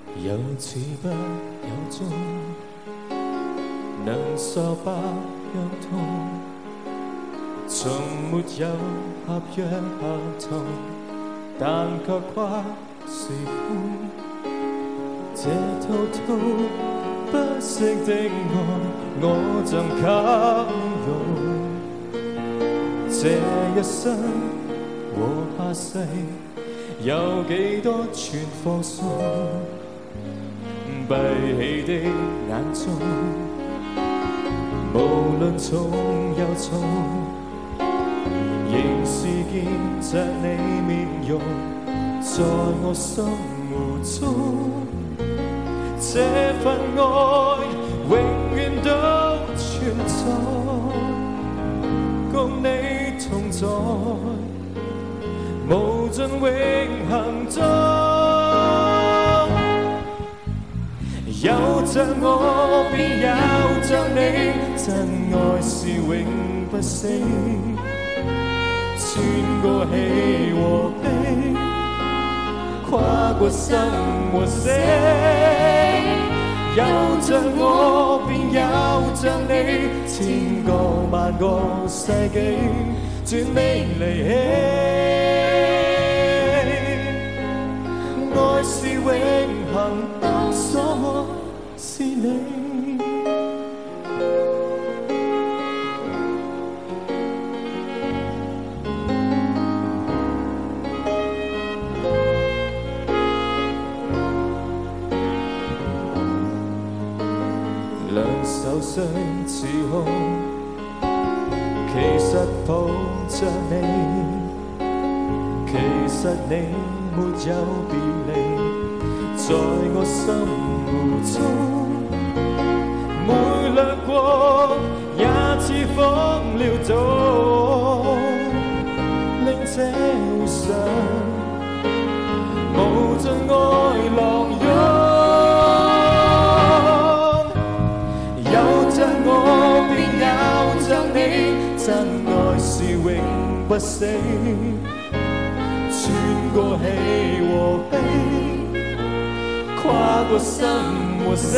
有始不有終，能疏不有痛，從沒有合約合同，但卻跨時空。這滔滔不息的愛，我怎給予？這一生和下世，有幾多串放送？閉起的眼中，無論重又重，仍是見着你面容，在我心湖中。這份愛永遠都存在，共你同在，無盡永恆中。有着我便有着你，真愛是永不死，穿過喜和悲，跨過生和死。有着我便有着你，千個萬個世紀絕未離棄，愛是永恆，當所愛是你。兩手相似空，其實抱着你，其實你沒有別離，在我心湖中，每掠過也似風撩動，令這回想無盡愛浪湧。真愛是永不死，穿過喜和悲，跨過生和死。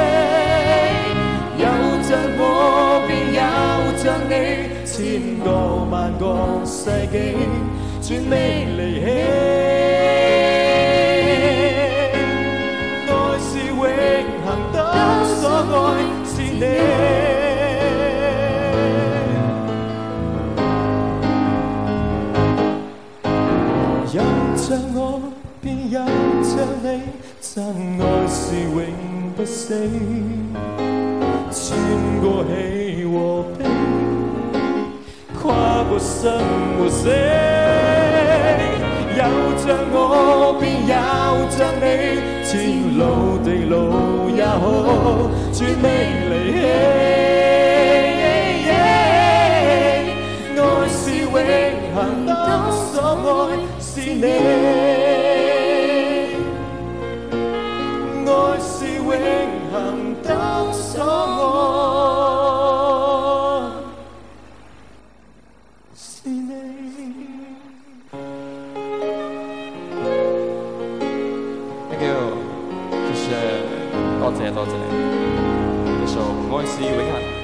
有着我便有着你，千個萬個世紀絕未離棄，愛是永恆，當所愛是你。有着我便有着你，真愛是永不死，穿過喜和悲，跨過生和死。有着我便有着你，前路地路也好，絕未離棄，愛是永恆，當所愛是你，愛是永恆，當所愛是你。Thank you，就是多謝多謝，呢首愛是永恆。